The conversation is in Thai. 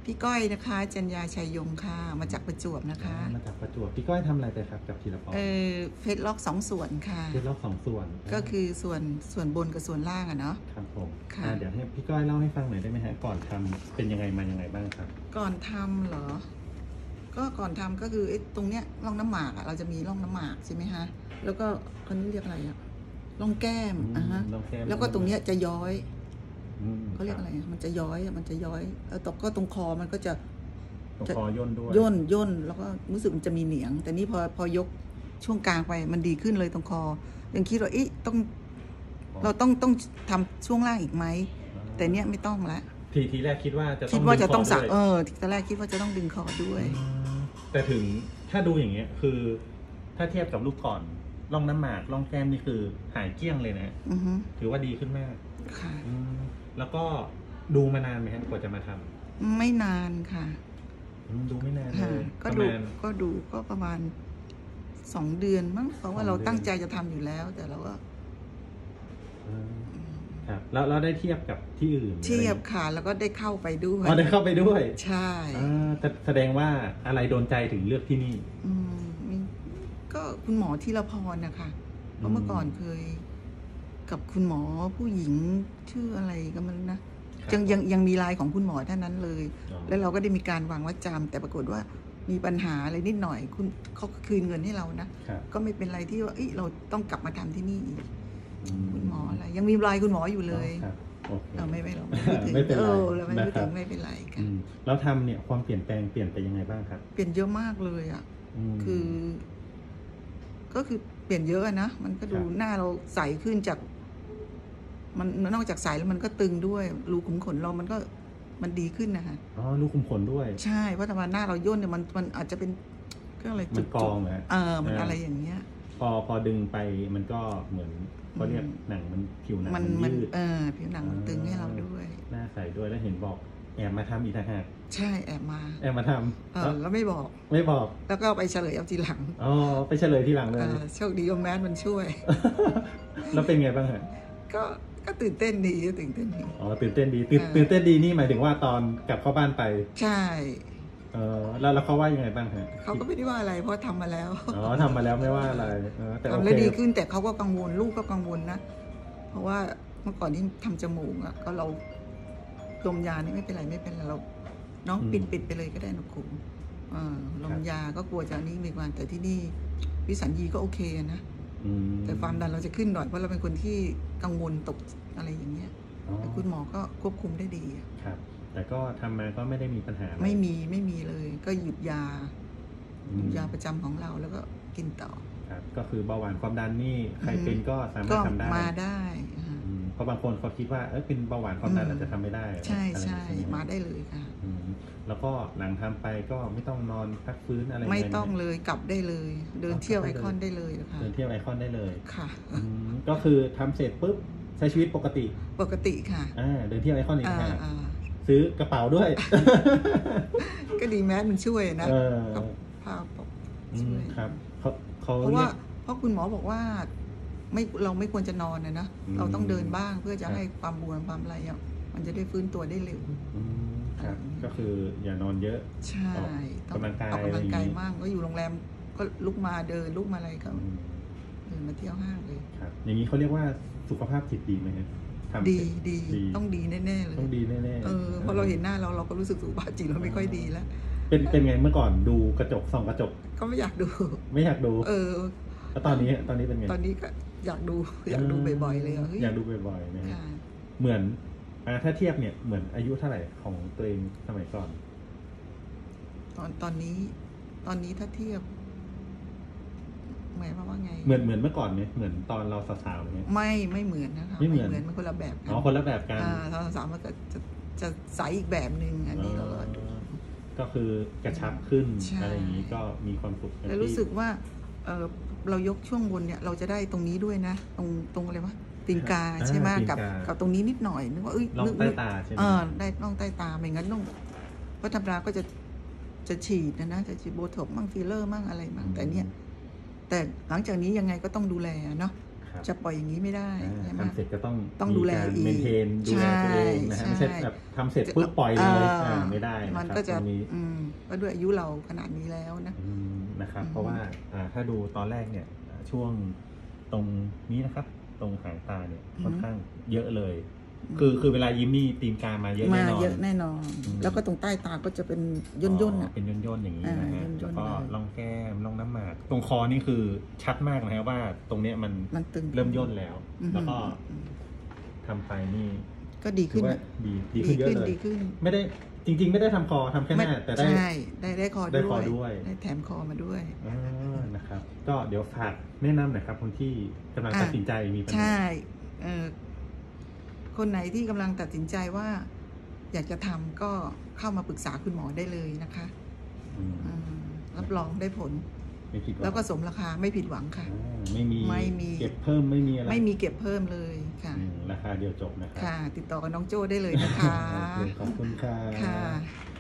พี่ก้อยนะคะจัญญาชัยยงค่ะมาจากประจวบนะคะมาจากประจวบพี่ก้อยทำอะไรไปครับกับธีรพรเฟซล็อก2 ส่วนค่ะเฟซล็อก2 ส่วนก็คือส่วนบนกับส่วนล่างอะเนาะครับผมเดี๋ยวให้พี่ก้อยเล่าให้ฟังหน่อยได้ไหมฮะก่อนทำเป็นยังไงมายังไงบ้างครับก่อนทำเหรอก็ก่อนทำก็คือตรงเนี้ยร่องน้ำหมากอะเราจะมีร่องน้ำหมากใช่ไหมฮะแล้วก็คนนี้เรียกอะไรอะร่องแก้มฮะแล้วก็ตรงเนี้ยจะย้อยเขาเรียกอะไรมันจะย้อยแล้วก็ตรงคอมันก็จะคอย่นด้วยย่นแล้วก็รู้สึกมันจะมีเหนียงแต่นี่พอยกช่วงกลางไปมันดีขึ้นเลยตรงคอยังคิดว่าเราต้องทำช่วงล่างอีกไหมแต่เนี้ยไม่ต้องละทีแรกคิดว่าจะต้องสักตอนแรกคิดว่าจะต้องดึงคอด้วยแต่ถึงถ้าดูอย่างเงี้ยคือถ้าเทียบกับลูกก่อนร่องน้ำหมากร่องแก้มนี่คือหายเกลี้ยงเลยนะถือว่าดีขึ้นมากค่ะแล้วก็ดูมานานไหมฮะกว่าจะมาทำไม่นานค่ะดูไม่นานเลยก็ประมาณ2 เดือนมั้งเพราะว่าเราตั้งใจจะทำอยู่แล้วแต่เราก็ครับแล้วได้เทียบกับที่อื่นเทียบค่ะแล้วก็ได้เข้าไปด้วยได้เข้าไปด้วยใช่แสดงว่าอะไรโดนใจถึงเลือกที่นี่ก็คุณหมอธีรพรนะคะเพราะเมื่อก่อนเคยกับคุณหมอผู้หญิงชื่ออะไรก็มันนะยังมีไลน์ของคุณหมอท่านนั้นเลยแล้วเราก็ได้มีการวางวัดจำแต่ปรากฏว่ามีปัญหาอะไรนิดหน่อยเขาคืนเงินให้เรานะก็ไม่เป็นไรที่ว่าเราต้องกลับมาทำที่นี่อีกคุณหมออะไรยังมีไลน์คุณหมออยู่เลยไม่หรอกไม่เป็นไรเราไม่ถึงไม่เป็นไรค่ะแล้วทำเนี่ยความเปลี่ยนไปยังไงบ้างครับเปลี่ยนเยอะมากเลยอ่ะก็คือเปลี่ยนเยอะนะมันก็ดูหน้าเราใสขึ้นจากมันนอกจากใสแล้วมันก็ตึงด้วยรูขุมขนเรามันดีขึ้นนะคะรูขุมขนด้วยใช่เพราะธรรมดาหน้าเราย่นเนี่ยมันอาจจะเป็นก็อะไรจุดกองนะมันอะไรอย่างเงี้ยพอดึงไปมันก็เหมือนเขาเรียกหนังมันผิวหนังมันยืดผิวหนังมันตึงให้เราด้วยหน้าใสด้วยแล้วเห็นบอกแอบมาทำอีกต่างหากใช่แอบมาทำแล้วไม่บอกแล้วก็ไปเฉลยเอาทีหลังไปเฉลยทีหลังเลยโชคดีว่าแมสมันช่วยแล้วเป็นไงบ้างฮะก็ตื่นเต้นดีตื่นเต้นดีตื่นเต้นดีนี่หมายถึงว่าตอนกลับเข้าบ้านไปใช่แล้วเขาว่ายังไงบ้างฮะเขาก็ไม่ได้ว่าอะไรเพราะทำมาแล้วทำมาแล้วไม่ว่าอะไรแต่ทำแล้วดีขึ้นแต่เขาก็กังวลลูกก็กังวลนะเพราะว่าเมื่อก่อนที่ทำจมูกก็เราลมยานี่ไม่เป็นไรเราน้องปิดไปเลยก็ได้นะคุณลมยาก็กลัวจะนี้มีวันแต่ที่นี่วิสัญญีก็โอเคนะแต่ความดันเราจะขึ้นหน่อยเพราะเราเป็นคนที่กังวลตกอะไรอย่างเงี้ยแต่คุณหมอก็ควบคุมได้ดีครับแต่ก็ทำมาก็ไม่ได้มีปัญหาไม่มีเลยก็หยุดยาประจำของเราแล้วก็กินต่อครับก็คือเบาหวานความดันนี่ใครเป็นก็สามารถทำได้มาได้เพราะบางคนเขาคิดว่าเป็นเบาหวานความดันอาจจะทำไม่ได้ใช่มาได้เลยค่ะแล้วก็หลังทำไปก็ไม่ต้องนอนพักฟื้นอะไรไม่ต้องเลยกลับได้เลยเดินเที่ยวไอคอนได้เลยค่ะเดินเที่ยวไอคอนได้เลยค่ะก็คือทำเสร็จปุ๊บใช้ชีวิตปกติค่ะเดินเที่ยวไอคอนอีกค่ะซื้อกระเป๋าด้วยก็ดีแมสมันช่วยนะกับภาพช่วยครับเพราะคุณหมอบอกว่าเราไม่ควรจะนอนนะเราต้องเดินบ้างเพื่อจะให้ความบวมความอะไรมันจะได้ฟื้นตัวได้เร็วครับก็คืออย่านอนเยอะใช่ออกกำลังกายมากก็อยู่โรงแรมก็ลุกมาเดินลุกมาอะไรก็เดินมาเที่ยวห้างเลยครับอย่างนี้เขาเรียกว่าสุขภาพจิตดีไหมครับดีต้องดีแน่ๆเลยต้องดีแน่ๆเพราะเราเห็นหน้าเราก็รู้สึกสุขภาพจิตเราไม่ค่อยดีแล้วเป็นไงเมื่อก่อนดูกระจกส่องกระจกก็ไม่อยากดูแล้วตอนนี้เป็นไงตอนนี้ก็อยากดูบ่อยๆเลยอยากดูบ่อยๆนะเหมือนถ้าเทียบเนี่ยเหมือนอายุเท่าไหร่ของตัวเองสมัยก่อนตอนนี้ถ้าเทียบหมายว่าไงเหมือนเมื่อก่อนเนี่ยเหมือนตอนเราสาวๆเนี่ยไม่เหมือนนะคะไม่เหมือนมันคนละแบบกันคนละแบบกันตอนสาวมันก็จะใสอีกแบบนึงอันนี้เราก็คือกระชับขึ้นอะไรอย่างนี้ก็มีความสุขแล้วรู้สึกว่าเรายกช่วงบนเนี่ยเราจะได้ตรงนี้ด้วยนะตรงอะไรวะตีนกาใช่ไหมกับตรงนี้นิดหน่อยนึกว่าล่องใต้ตาใช่ไหมได้ล่องใต้ตาไม่งั้นต้องเพราะธรรมดาก็จะฉีดนะจะฉีดโบท็อกซ์มั่งฟิลเลอร์มั่งอะไรมั่งแต่หลังจากนี้ยังไงก็ต้องดูแลเนาะนะครับจะปล่อยอย่างนี้ไม่ได้ใช่ไหมทำเสร็จก็ต้องดูแลมีการอีกเมนเทนดูแลตัวเองนะฮะไม่ใช่แบบทำเสร็จปุ๊บปล่อยเลยไม่ได้นะมันครับก็จะตรงนี้ก็ด้วยอายุเราขนาดนี้แล้วนะนะครับเพราะว่าถ้าดูตอนแรกเนี่ยช่วงตรงนี้นะครับ ตรงหางตาเนี่ยค่อนข้างเยอะเลย คือเวลายิ้มนี่ตีนกามาเยอะแน่นอนเยอะแน่นอน แล้วก็ตรงใต้ตาก็จะเป็นย่นๆอ่ะเป็นย่นๆอย่างนี้นะฮะย่นๆแล้วก็เลยร่องแก้มร่องน้ำหมากตรงคอนี่คือชัดมากนะครับว่าตรงเนี้ยมันตึงเริ่มย่นแล้ว แล้วก็ทำไปนี่ก็ดีถืขึ้อน ว่าดีขึ้นเยอะเลยดีขึ้นไม่ได้จริง ๆ ไม่ได้ทำคอทำแค่หน้าแต่ได้ใช่ได้คอได้คอด้วยได้แถมคอมาด้วยนะครับ ก็เดี๋ยวฝากแนะนำหน่อยครับคนที่กำลังตัดสินใจมีปัญหาใช่คนไหนที่กำลังตัดสินใจว่า อยากจะทำก็เข้ามาปรึกษาคุณหมอได้เลยนะคะรับรองได้ผลไม่ผิดหวังแล้วก็สมราคาไม่ผิดหวังค่ะไม่มีไม่มีเก็บเพิ่มไม่มีอะไรไม่มีเก็บเพิ่มเลยค่ะราคาเดียวจบนะครับค่ะ ติดต่อกับน้องโจ้ได้เลยนะคะโอเคขอบคุณค่ะค่ะ